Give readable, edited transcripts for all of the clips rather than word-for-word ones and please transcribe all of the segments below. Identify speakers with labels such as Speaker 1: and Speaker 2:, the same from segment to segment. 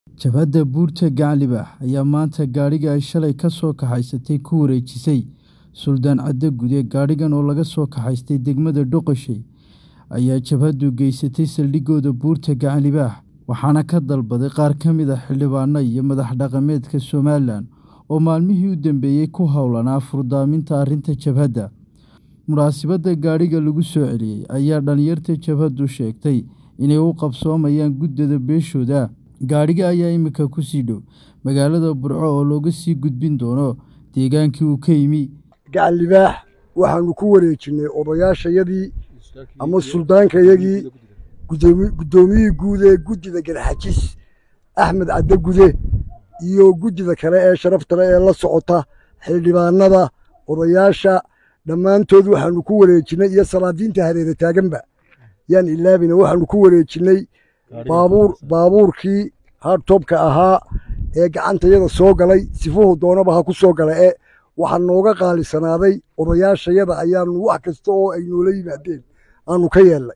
Speaker 1: Jabhadda Buurta Gacan ayaa maanta gaariga ay shalay ka soo kaxaysatay ku wareejisay Suldaan Cadde Gude. Gaarigan oo laga soo kaxaystay degmada Doqoshay ayaa jabhaddu geysatay saldhigooda Buurta Gacan waxaana ka dalbaday qaar ka mid ah xildhibaano iyo madax dhaqameedka Somaliland oo maalmihii u dambeeyay ku howlanaa furdaaminta arrinta jabhadda. Munaasabadda gaariga lagu soo celiyay ayaa dhalinyarta jabhaddu sheegtay inay u qabsoomayaan guddida beeshooda. Gaariga ayaa imika ku sii dhow magaalada Burco oo looga sii gudbin doono deegaankii uu ka yimi.
Speaker 2: Gacan Libaax waxaanu ku wareejinay odayaashayadii ama suldaankayagii guddoomiyihii guud ee guddida Garxajis Axmed Cadde Gude iyo guddida kale ee sharafta leh ee la socota xildhibaanada odayaasha dhammaantood waxaanu ku wareejinay iyo salaadiinta hareere taaganba yaan ilaabina waxaanu ku wareejinay baabuurkii hardtopka ahaa ee gacantayada soo galay sifuhu doonaba ha ku soo gala ee waxaa nooga qaalisanaaday odayaashayada ayaanu wax kasta oo ay noola yimaadeen aanu ka yeelnay.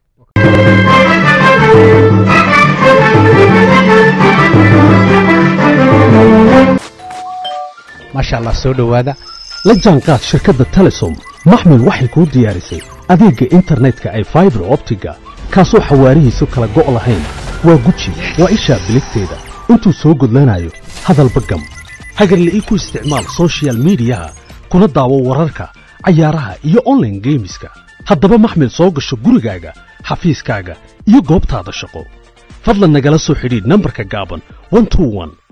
Speaker 3: maasha Allah soo dhawaada la jaanqaad shirkadda Telesom maxmil waxay ku diyaarisay adeegga internetka ay fiber optiga kaasoo xawaarihiisu kala go' lahayn waa guji waa isha biligteeda intuu soo gudlanayo hadalba gam hagarle ku isticmaal social media kuna daawo wararka cayaaraha iyo online gameska haddaba maxmil soo gasho gurigaaga xafiiskaaga iyo goobtaada shaqo fadlan nagala soo xidhiidh nambarka gaaban 121